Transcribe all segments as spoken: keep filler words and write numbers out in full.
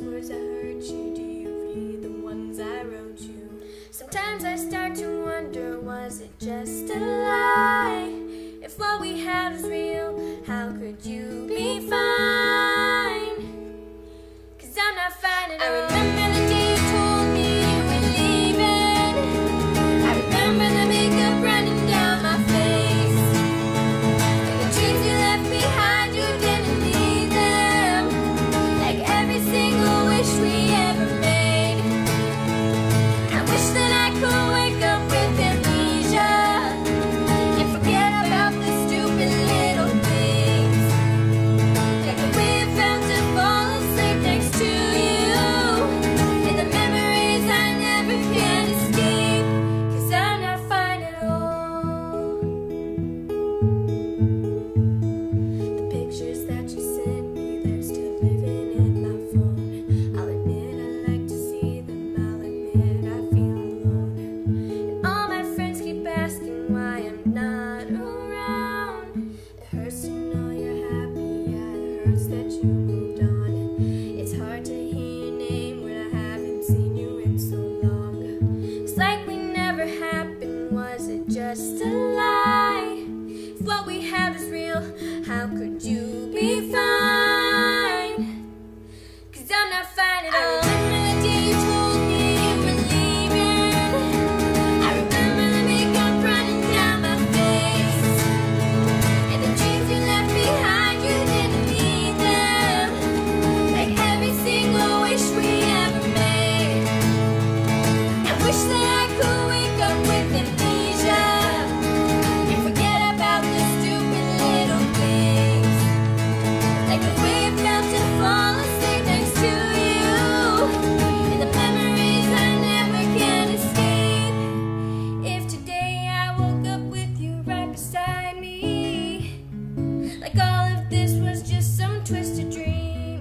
words I heard you, do you read the ones I wrote you? Sometimes I start to wonder, was it just a lie? If what we had was real, how could you be fine? 'Cause I'm not fine at all. I remember the day you told me you were leaving. I remember the makeup running down my face, and the dreams you left behind, you didn't need them. Like every single wish we ever made. I wish that I could wake up with amnesia and forget about the stupid little things. Like the way it felt to fall asleep next to you, and the memories I never can escape. 'Cause I'm not fine at all. The pictures that you sent me, they're still living in my phone. I'll admit I like to see them, I'll admit I feel alone. And all my friends keep asking why I'm not around. It hurts to know you're happy, yeah, it hurts that you moved on. It's hard to hear your name when I haven't seen you in so long. It's like we never happened, was it just a lie? If what we had was real, how could you be fine? 'Cause I'm not fine at all. I remember the day you told me you were leaving. I remember the makeup running down my face, and the dreams you left behind, you didn't need them. Like every single wish we ever made. I wish that I could wake up with amnesia and forget about the stupid little things. Like the way it felt to fall asleep next to you, and the memories I never can escape. If today I woke up with you right beside me, like all of this was just some twisted dream,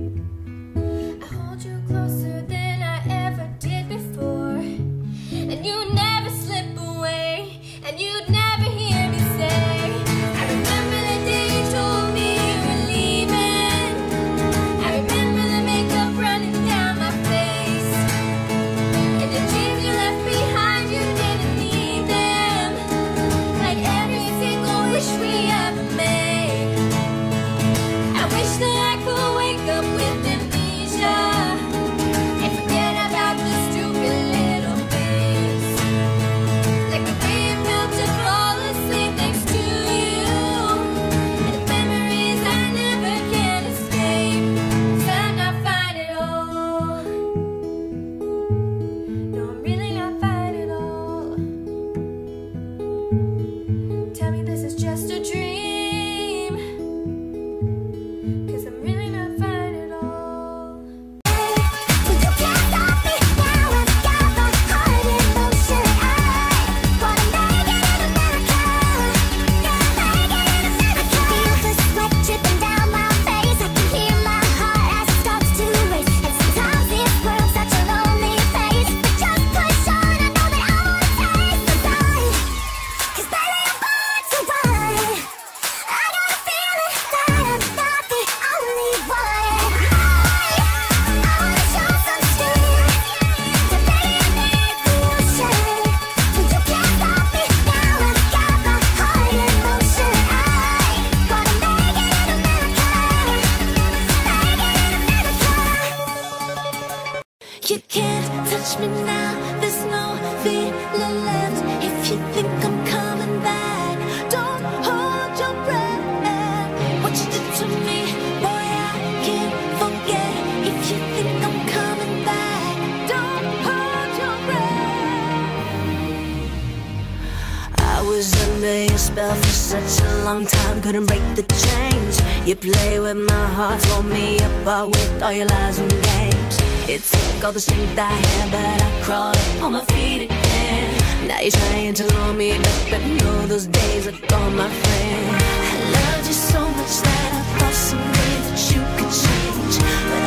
I hold you closer than I ever did before, and you'd never slip away, and you'd never hear me say, I remember the day you told me you were leaving. I remember the makeup running down my face, and the dreams you left behind, you didn't need them. Like every single wish we ever made. I wish that I could wake up with amnesia and forget about the stupid little things. Like the way it felt to fall asleep next to you, and the memories I never can escape. 'Cause I'm not fine at all. No, I'm really not fine at all. Tell me this is just a dream, 'cause I'm really not fine at all. You can't stop me now, I've got my heart in motion. I wanna make it in America. Gonna make it in America. I feel the sweat dripping down my face. I can hear my heart as it starts to race. And sometimes this world's such a lonely place, but just push on, I know that I wanna taste the light. 'Cause baby, I'm born to run. I got a feeling that I'm not the only one. I wanna show some strength. Yeah, baby, I need the ocean. So you can't stop me now, I've got my heart in motion. I wanna make it in America. Make it in America. You can't touch me now, there's no feeling left. If you think I'm coming back, don't hold your breath. What you did to me, boy, I can't forget. If you think I'm coming back, don't hold your breath. I was under your spell for such a long time, couldn't break the chains. You play with my heart, throw me apart with all your lies and games. It took all the strength I had, but I crawled up on my feet again. Now you're trying to lure me back, but no, those days are gone, my friend. I loved you so much that I thought someday that you could change, but